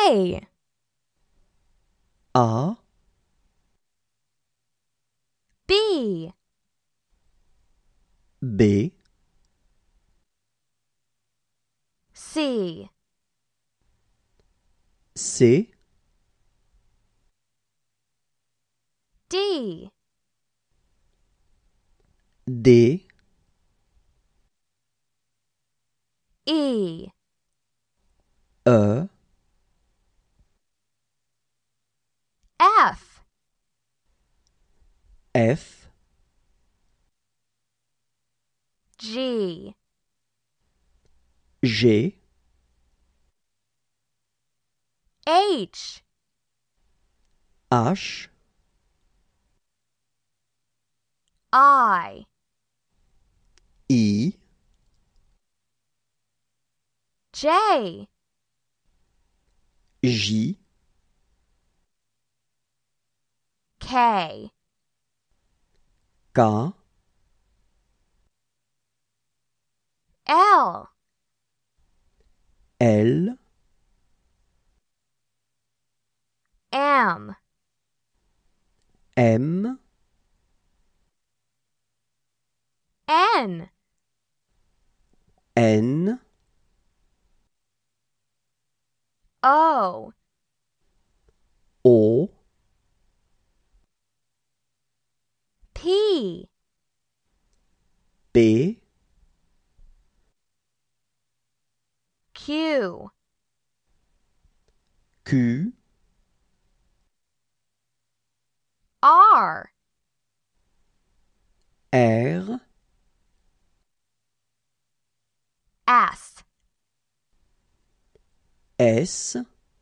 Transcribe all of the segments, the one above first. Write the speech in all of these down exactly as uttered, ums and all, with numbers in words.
A. A. B. B. C. C. D. D. E. E. F. F. G. G. H. H. I. I. J. J. K. K. L. L. M. M. N. N. O. O. P. P. Q. Q. R. R. S. S.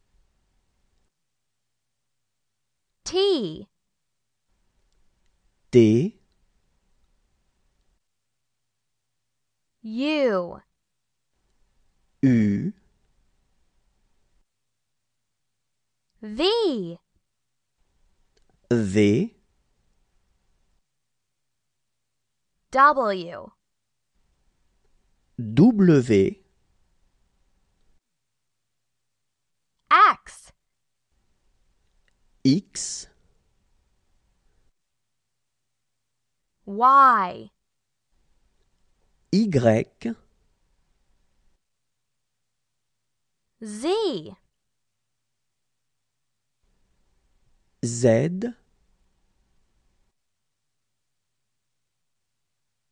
T. T. U. U. V. V. W. W. X. X. Y. Y. Z. Z.